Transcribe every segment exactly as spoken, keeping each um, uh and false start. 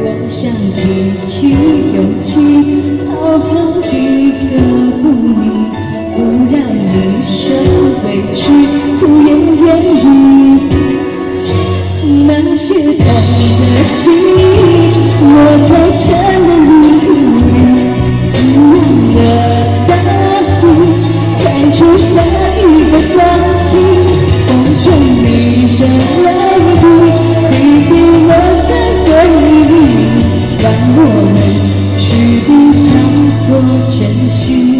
我想提起勇气，好好地呵护你，不让你受委屈，苦言言语。那些痛的记忆，我在这的泥土里，滋养了大地，开出下一个花季。风中你的泪滴，滴滴落在回忆里，让我们去比叫做珍惜。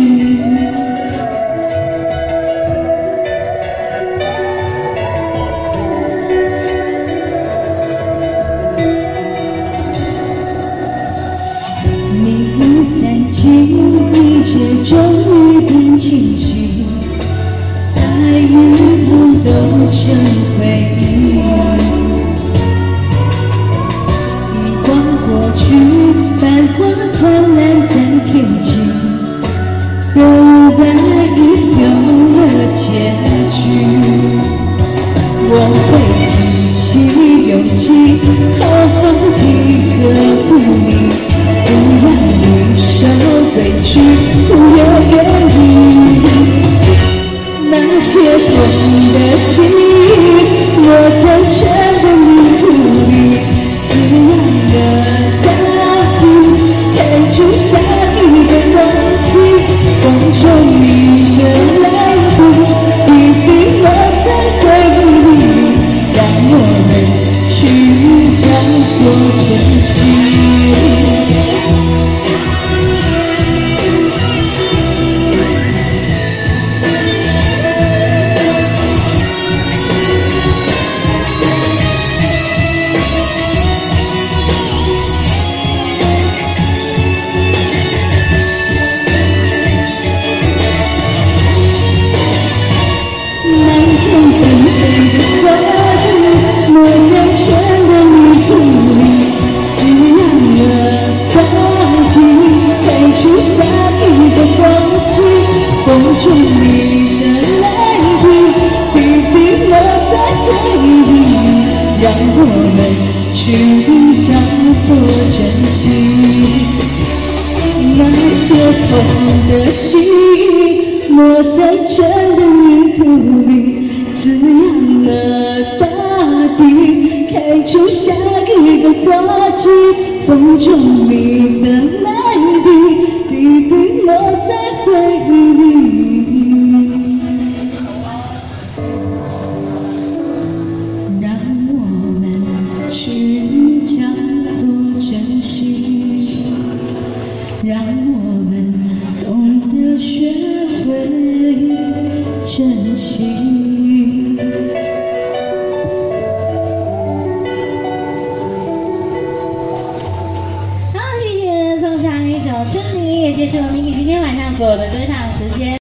一切终于变清晰，爱与痛都成回忆。遗忘过去，繁华灿烂在天际，都带有了结局。我会提起勇气，好好地呵护你，不让你受委屈，不要言语。那些痛的记忆，落在这的泥土里，滋养了大地，开出下一个花季。风中你的泪滴，滴滴落在回忆里，让我们去叫做珍惜。风中你的泪滴，滴滴落在回忆里，让我们去叫做珍惜。那些痛的记忆，落在真的泥土里，滋养了大地，开出下一个花季。风中你的泪滴，滴滴落在回忆里，让我们去叫做珍惜，让我们懂得学会珍惜。 好，谢谢送上一首《春泥》，也结束了Miki今天晚上所有的歌唱时间。